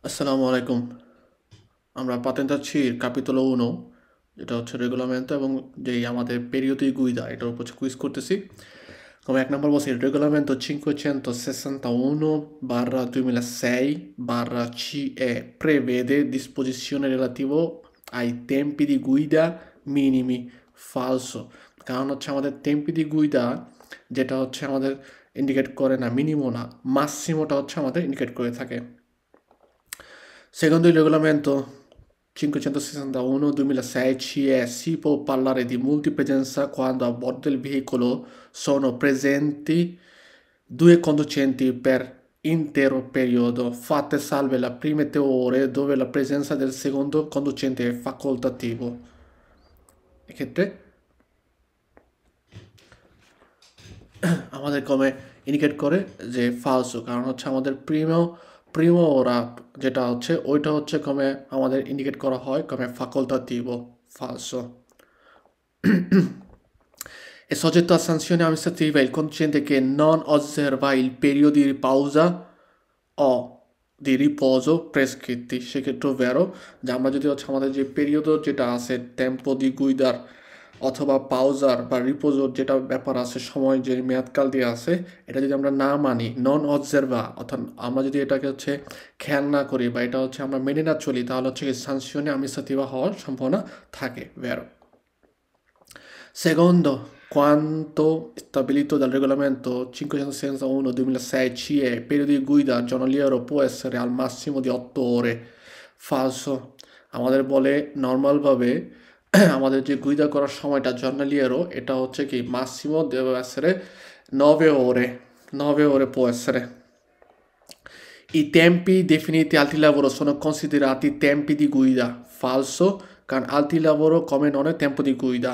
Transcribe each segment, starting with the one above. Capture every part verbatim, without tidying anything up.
Assalamu alaikum. আমরা patentaci il capitolo uno, যেটা হচ্ছে রেগুলামেন্ট এবং যেই আমাদের পেরিওদি গুইদা এটার উপর কুইজ করতেছি। Come এক নম্বর বলছি il regolamento cinquecentosessantuno barra duemilasei barra C E prevede disposizione relativo ai tempi di guida minimi. Falso. কারণ হচ্ছে আমাদের tempi di guida যেটা হচ্ছে আমাদের ইন্ডিকেট করে না মিনিমো না মাসিমোটা হচ্ছে আমাদের ইন্ডিকেট করে থাকে। Secondo il regolamento cinquecentosessantuno duemilasei C E si può parlare di multipresenza quando a bordo del veicolo sono presenti due conducenti per intero periodo, fatte salve le prime tre ore dove la presenza del secondo conducente è facoltativo. এক্ষেত্রে আমাদের কমে indicate করে যে ফালসো, কারণ হচ্ছে আমাদের প্রিমো প্রিমো ওরা যেটা হচ্ছে ওইটা হচ্ছে কমে আমাদের ইন্ডিকেট করা হয় কমে facoltativo, falso. È soggetto a sanzione amministrativa il conducente che non osserva il periodo di pausa o di riposo prescritti, সেক্ষেত্রে vero যে আমরা যদি হচ্ছে আমাদের যে পিরিয়ড যেটা আছে টেম্পো দি গুইদার অথবা পাউজার বা রিপোজোর যেটা ব্যাপার আছে সময় যে মেয়াদকাল দিয়ে আছে এটা যদি আমরা না মানি নন অবজার্ভা অর্থাৎ আমরা যদি এটাকে হচ্ছে খেয়াল না করি বা এটা হচ্ছে আমরা মেনে না চলি তাহলে হচ্ছে সাংশনে amministrativa হওয়ার সম্ভাবনা থাকে vero. Secondo quanto stabilito dal regolamento cinquecentosessantuno duemilasei C E, il periodo di guida giornaliero può essere al massimo di otto ore. Falso. আমাদের বলে নর্মালভাবে আমাদের যে গুইদা করার সময়টা giornaliero এটা হচ্ছে কি massimo deve essere nove ore. nove ore può essere. I tempi definiti altri lavoro sono considerati tempi di guida. Falso. Can altri lavoro come non è tempo di guida.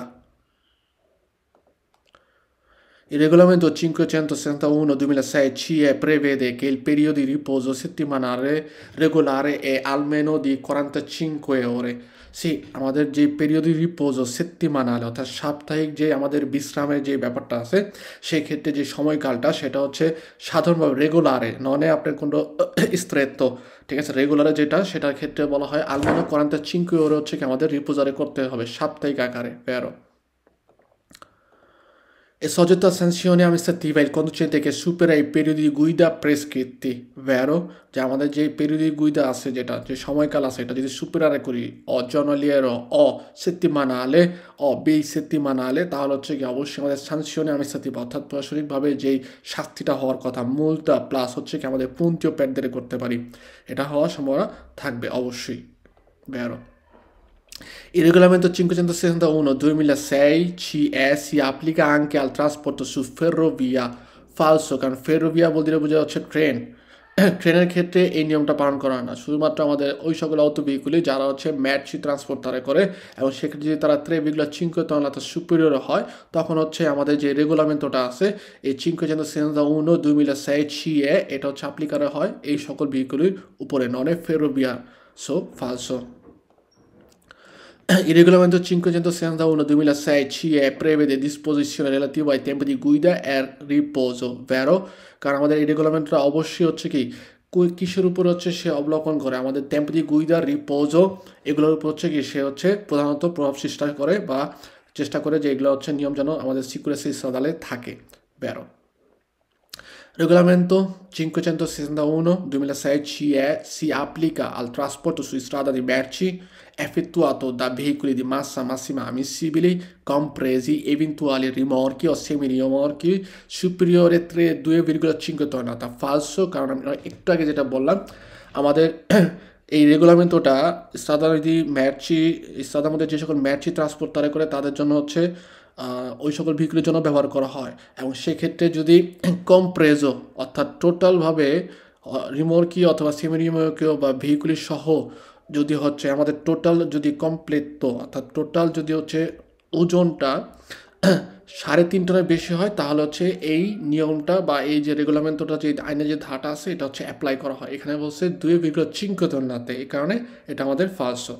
Il regolamento cinquecentosessantuno duemilasei C E prevede che il periodo di riposo settimanale regolare è almeno di quarantacinque ore. Sì, আমাদের যে period দি রিপোজো সেপ্টিমানালে অর্থাৎ সাপ্তাহিক যে আমাদের বিশ্রামের যে ব্যাপারটা আছে সেই ক্ষেত্রে যে সময়কালটা সেটা হচ্ছে সাধারণভাবে রেগুলারে ননে আপনার কোনো স্ট্রেতো ঠিক আছে রেগুলারে যেটা সেটার ক্ষেত্রে বলা হয় almeno quarantacinque ore হচ্ছে কি আমাদের রিপোজারে করতে হবে সাপ্তাহিক আকারে vero. È soggetto a sanzione amministrativa il conducente che supera i periodi di guida prescritti, vero? যে আমাদের যে periodi di guida আছে যেটা যে সময়কাল আছে এটা যদি সুপারারে করি o giornaliero o settimanale o bisettimanale তাহলে হচ্ছে কি অবশ্যই আমাদের sanzione amministrativa অর্থাৎ প্রশাসনিকভাবে যেই শাস্তিটা হওয়ার কথা multa প্লাস হচ্ছে কি আমাদের punti o perdere করতে পারি এটা হওয়ার সম্ভাবনা থাকবে অবশ্যই vero. Il regolamento cinquecentosessantuno duemilasei C E si applica anche al trasporto su ferrovia. Falso, কারণ ferrovia vuol dire বোঝা যাচ্ছে ট্রেন ট্রেনের ক্ষেত্রে এই নিয়মটা পালন করা হয় না শুধুমাত্র আমাদের ওই সকল অটোভেহিকুলি যারা হচ্ছে ম্যাচি ট্রান্সপোর্ট তারা করে এবং সেক্ষেত্রে যদি তারা tre virgola cinque tonnellate superiore হয় তখন হচ্ছে আমাদের যে রেগুলামেন্টটা আছে এই cinquecentosessantuno duemilasei C E এটা হচ্ছে অ্যাপ্লিকারে হয় এই সকল ভেহিকুলির উপরে ননে ferrovia. So, falso. Il regolamento cinquecentosessantuno duemilasei C E prevede disposizione relativa ai tempi di guida e riposo, vero? কারণ আমাদের এই রেগুলামেন্টটা অবশ্যই হচ্ছে কি কিসের উপর হচ্ছে সে অবলোকন করে আমাদের tempi di guida riposo এগুলোর উপর হচ্ছে কি সে হচ্ছে প্রধানত প্রভাব সৃষ্টি করে বা চেষ্টা করে যে এগুলো হচ্ছে নিয়ম যেন আমাদের sicurezza stradale থাকে vero. Regolamento cinquecentosessantuno duemilasei C E si applica al trasporto su strada di merci effettuato da veicoli di massa massima ammissibili, compresi eventuali rimorchi o semirimorchi superiori a due virgola cinque tonnellate. Falso, কারণ আমরা একটু আগে যেটা বললাম আমাদের এই রেগুলামেন্টটা স্ট্রাদার যদি matchy স্ট্রাদার মধ্যে যে সকল ম্যাচি ট্রান্সপোর্ট তারা করে তাদের জন্য হচ্ছে ওই সকল ভেহিকুলের জন্য ব্যবহার করা হয় এবং সেক্ষেত্রে যদি কম্প্রেজো অর্থাৎ টোটালভাবে রিমোর্কি অথবা সেমি রিমোর্কিও বা ভেহিকুলি সহ যদি হচ্ছে আমাদের টোটাল যদি কমপ্লিট তো অর্থাৎ টোটাল যদি হচ্ছে ওজনটা সাড়ে তিন টনের বেশি হয় তাহলে হচ্ছে এই নিয়মটা বা এই যে রেগুলামেন্টটা যে আইনে যে ধাটা আছে এটা হচ্ছে অ্যাপ্লাই করা হয় এখানে বলছে দুই virgola cinque tonnellate এই কারণে এটা আমাদের ফালসো.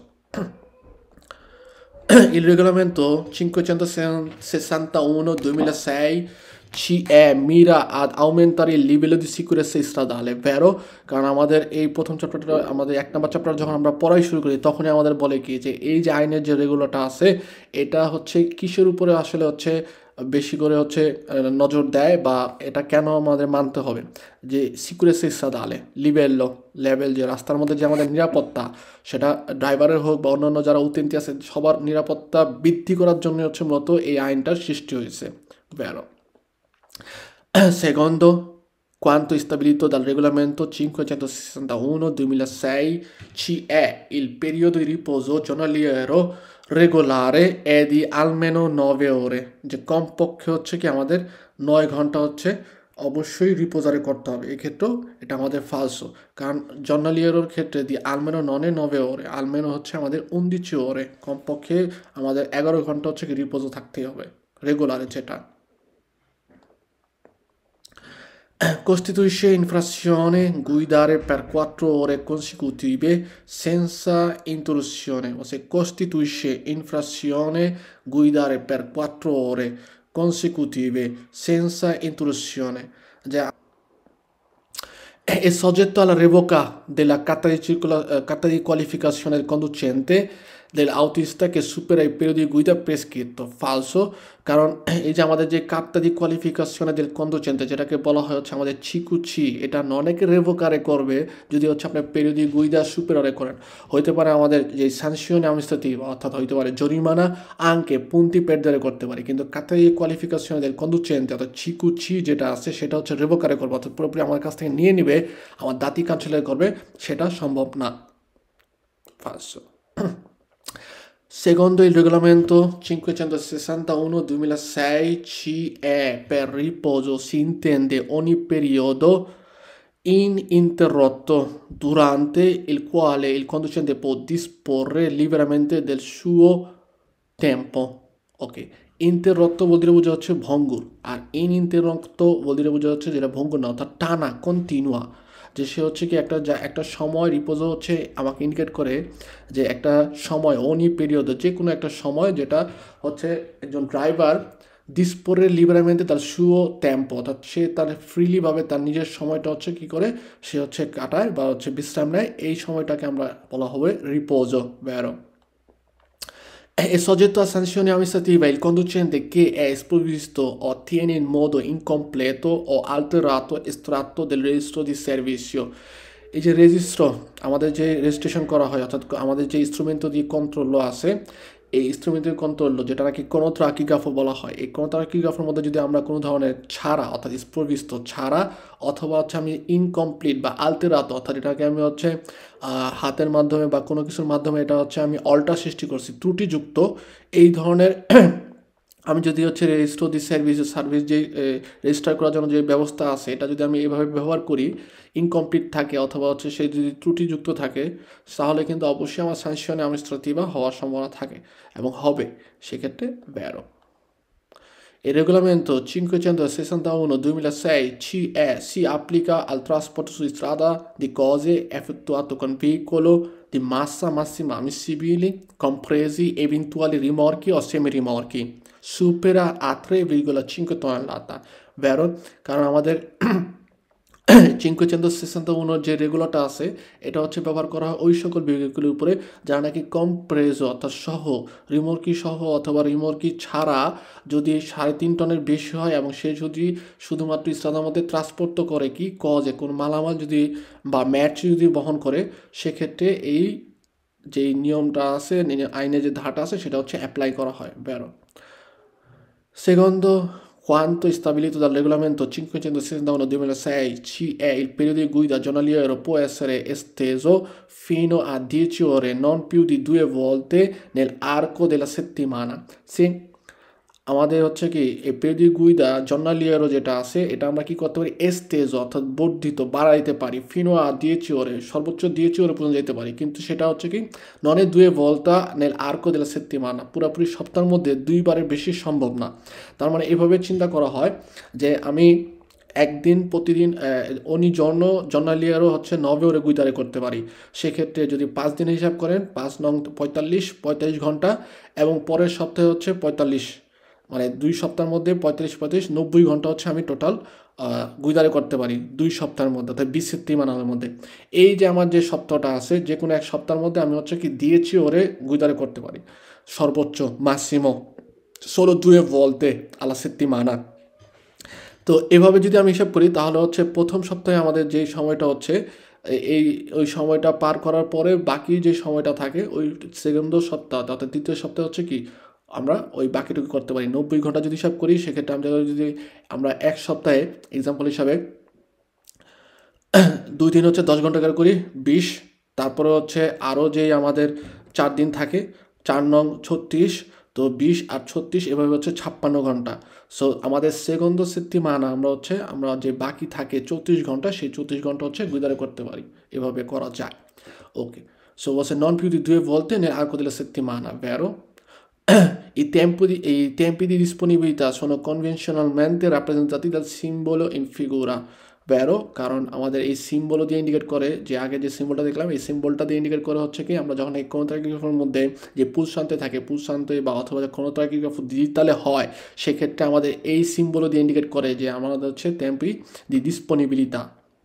Il regolamento cinquecentosessantuno duemilasei ci è mira ad aumentare il livello di sicurezza stradale, vero? কারণ আমাদের এই প্রথম চ্যাপ্টারটা আমাদের এক নম্বর চ্যাপ্টার যখন আমরা পড়াই শুরু করি তখনই আমাদের বলে কি যে এই যে আইনের যে রেগুলারটা আছে এটা হচ্ছে কিসের উপরে আসলে হচ্ছে বেশি করে হচ্ছে নজর দেয় বা এটা কেন আমাদের মানতে হবে যে সিকিউরেসি স্টাদালে লিভেল্লো লেভেল যে রাস্তার মধ্যে যে আমাদের নিরাপত্তা সেটা ড্রাইভারের হোক বা অন্যান্য যারা উত্তেন্তি আছে সবার নিরাপত্তা বৃদ্ধি করার জন্য হচ্ছে মূলত এই আইনটার সৃষ্টি হয়েছে vero secondo quanto stabilito dal regolamento cinquecentosessantuno duemilasei ci è il periodo di riposo giornaliero regolare è di almeno nove ore যে কমপক্ষে হচ্ছে কি আমাদের নয় ঘন্টা হচ্ছে অবশ্যই রিপোজারে করতে হবে এক্ষেত্রেও এটা আমাদের ফালসো কারণ জর্নালিয়েরোর ক্ষেত্রে দি আলমেনো ননে নবে ওরে আলমেনো হচ্ছে আমাদের উনদিচি ওরে কমপক্ষে আমাদের এগারো ঘন্টা হচ্ছে কি রিপোজও থাকতেই হবে রেগুলারে যেটা costituisce infrazione guidare per quattro ore consecutive senza interruzione o se costituisce infrazione guidare per quattro ore consecutive senza interruzione è soggetto alla revoca della carta di, circola- eh, carta di qualificazione del conducente dell'autista che supera il periodo di guida prescritto falso কারণ এই যে আমাদের যে কার্তা দি কোয়ালিফিকেশনে del conducente যেটাকে বলা হয় হচ্ছে আমাদের চিকুচি এটা অনেকে রেভোকারে করবে যদি হচ্ছে আপনার পেরিয়ড দি গুইদা সুপেররে করেন হইতে পারে আমাদের যে সানশিওনে amministrativa অর্থাৎ হইতে পারে জরিমানা আঙ্কে punti perdere করতে পারে কিন্তু কার্তা দি কোয়ালিফিকেশনে del conducente অর্থাৎ চিকুচি যেটা আছে সেটা হচ্ছে রেভোকারে করবে অর্থাৎ পুরোপুরি আমার কাছ থেকে নিয়ে নিবে আমার দাতি ক্যান্সেল করবে সেটা সম্ভব না falso Secondo il regolamento cinquecentosessantuno duemilasei C E per riposo si intende ogni periodo ininterrotto durante il quale il conducente può disporre liberamente del suo tempo. Ok, interrotto vuol dire বোঝা হচ্ছে ভঙ্গুর আর ininterrotto vuol dire বোঝা হচ্ছে যেটা ভঙ্গুর না অর্থাৎ টানা কন্টিনিউয়া যে সে হচ্ছে কি একটা যা একটা সময় রিপোজও হচ্ছে আমাকে ইন্ডিকেট করে যে একটা সময় অনি পিরিয়ড যে কোনো একটা সময় যেটা হচ্ছে একজন driver disporre liberamente dal suo tempo অর্থাৎ সে তার ফ্রিলিভাবে তার নিজের সময়টা হচ্ছে কি করে সে হচ্ছে কাটায় বা হচ্ছে বিশ্রাম নেয় এই সময়টাকে আমরা বলা হবে রিপোজো vero è soggetto a sanzione amministrativa il conducente che è sprovvisto o tiene in modo incompleto o alterato estratto del registro di servizio এই যে রেজিস্ট্র আমাদের যে রেজিস্ট্রেশন করা হয় অর্থাৎ আমাদের যে ইনস্ট্রুমেন্ট দিয়ে কন্ট্রোল আছে এই ইনস্ট্রুমেন্টের কন্ট্রোল যেটাকে কোনো ট্রাকিগ্রাফ বলা হয় এই কোনো ট্রাকিগ্রাফের মধ্যে যদি আমরা কোনো ধরনের ছাড়া অর্থাৎ স্পর্ভিস্ত ছাড়া অথবা হচ্ছে আমি ইনকমপ্লিট বা আলতেরাত অর্থাৎ এটাকে আমি হচ্ছে হাতের মাধ্যমে বা কোনো কিছুর মাধ্যমে এটা হচ্ছে আমি অল্টার সৃষ্টি করছি ত্রুটিযুক্ত এই ধরনের আমি যদি হচ্ছে রেজিস্টার দি সার্ভিস সার্ভিস যে রেজিস্টার করার জন্য যে ব্যবস্থা আছে এটা যদি আমি এইভাবে ব্যবহার করি ইনকমপ্লিট থাকে অথবা হচ্ছে সেই যদি ত্রুটিযুক্ত থাকে তাহলে কিন্তু অবশ্যই আমার সানশনে amministrativa হওয়ার সম্ভাবনা থাকে এবং হবে সেক্ষেত্রে vero Il regolamento cinquecentosessantuno duemilasei C E si applica al trasporto su strada di cose effettuato con veicolo di massa massima ammissibili, compresi eventuali rimorchi o semirimorchi, supera a tre virgola cinque tonnellata, vero? কারণ আমাদের cinquecentosessantuno যে রেগুলারটা আছে এটা হচ্ছে ব্যবহার করা হয় ওই সকল ভেহিকলের উপরে যারা নাকি কম্প্রেজো অর্থাৎ সহ রিমোর্কি সহ অথবা রিমোর্কি ছাড়া যদি সাড়ে তিন টনের বেশি হয় এবং সে যদি শুধুমাত্র স্থানের মধ্যে ট্রান্সপোর্ট করে কি কজে কোনো মালামাল যদি বা ম্যাচ যদি বহন করে সেক্ষেত্রে এই যে নিয়মটা আছে আইনে যে ধারাটা আছে সেটা হচ্ছে অ্যাপ্লাই করা হয় vero secondo quanto stabilito dal regolamento cinquecentosessantuno duemilasei C E il periodo di guida giornaliero può essere esteso fino a dieci ore non più di due volte nell'arco della settimana se আমাদের হচ্ছে কি এই period গুইদা জর্নালিয়ারও যেটা আছে এটা আমরা কি করতে পারি এস্তেজো অর্থাৎ বর্ধিত বাড়াইতে পারি ফিনো আর দিয়েছি ওরে সর্বোচ্চ দিয়েছি ওরে পর্যন্ত যেতে পারি কিন্তু সেটা হচ্ছে কি ননে দুয়ে ভলতা নেল আর্কো দেলা সেত্তিমানা পুরোপুরি সপ্তাহের মধ্যে দুইবারের বেশি সম্ভব না তার মানে এভাবে চিন্তা করা হয় যে আমি একদিন প্রতিদিন অনি জর্ণ জর্নালিয়ারও হচ্ছে নবে ওরে গুইদারে করতে পারি সেক্ষেত্রে যদি পাঁচ দিন হিসাব করেন পাঁচ নং পঁয়তাল্লিশ পঁয়তাল্লিশ ঘন্টা এবং পরের সপ্তাহে হচ্ছে পঁয়তাল্লিশ মানে দুই সপ্তাহের মধ্যে পঁয়ত্রিশ পঁয়ত্রিশ নব্বই ঘন্টা হচ্ছে আমি টোটাল গুইদারে করতে পারি দুই সপ্তাহের মধ্যে, অর্থাৎ বিশ সেপ্টেম্বরের মধ্যে। এই যে আমার যে সপ্তাহটা আছে, যে কোনো এক সপ্তাহের মধ্যে আমি হচ্ছে কি দিয়েছি ওরে গুইদারে করতে পারি সর্বোচ্চ Massimo solo due volte alla settimana। তো এভাবে যদি আমি হিসাব করি তাহলে হচ্ছে প্রথম সপ্তাহে আমাদের যেই সময়টা হচ্ছে এই ওই সময়টা পার করার পরে বাকি যে সময়টা থাকে ওই সেকেন্ড সপ্তাহ অর্থাৎ দ্বিতীয় সপ্তাহে হচ্ছে কি আমরা ওই বাকিটুকু করতে পারি। নব্বই ঘন্টা যদি হিসাব করি সেক্ষেত্রে আমরা যদি আমরা এক সপ্তাহে এক্সাম্পল হিসাবে দুই দিন হচ্ছে দশ ঘন্টা করে করি বিশ, তারপরে হচ্ছে আরও যেই আমাদের চার দিন থাকে চার নং ছত্রিশ, তো বিশ আর ছত্রিশ এভাবে হচ্ছে ছাপ্পান্ন ঘন্টা। সো আমাদের সেকন্দ সেত্তিমানা আমরা হচ্ছে আমরা যে বাকি থাকে চৌত্রিশ ঘন্টা সেই চৌত্রিশ ঘন্টা হচ্ছে গুইদারে করতে পারি, এভাবে করা যায়। Okay, so você non più di due volte nell'arco della settimana, vero? I tempi di, i tempi di disponibilità sono convenzionalmente rappresentati dal simbolo in figura, vero? কারণ আমাদের এই সিম্বল দিয়ে ইন্ডিকেট করে, যে আগে যে সিম্বলটা দেখলাম এই সিম্বলটা দিয়ে ইন্ডিকেট করে হচ্ছে কি আমরা যখন এই ক্রোনোগ্রাফের মধ্যে যে পুলসান্তে থাকে পুলসান্তে বা অথবা ক্রোনোগ্রাফ ডিজিটালে হয় সেক্ষেত্রে আমাদের এই সিম্বল দিয়ে ইন্ডিকেট করে যে আমাদের হচ্ছে টেম্পি দি ডিসপonibilità।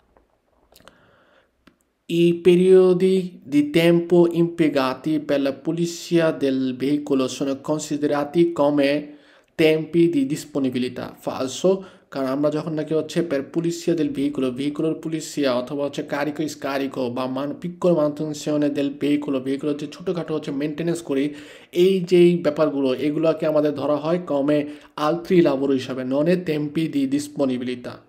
I periodi di tempo impiegati per la pulizia del veicolo sono considerati come tempi di disponibilità, falso, কারণ আমরা যখন নাকি হচ্ছে per pulizia del veicolo vehicular pulizia অথবা হচ্ছে carico e scarico বা মান piccolo manutenzione del veicolo vehicular যে ছোটোখাটো হচ্ছে মেনটেনেন্স করি এই যেই ব্যাপারগুলো এগুলোকে আমাদের ধরা হয় come altri lavori হিসাবে non è tempi di disponibilità।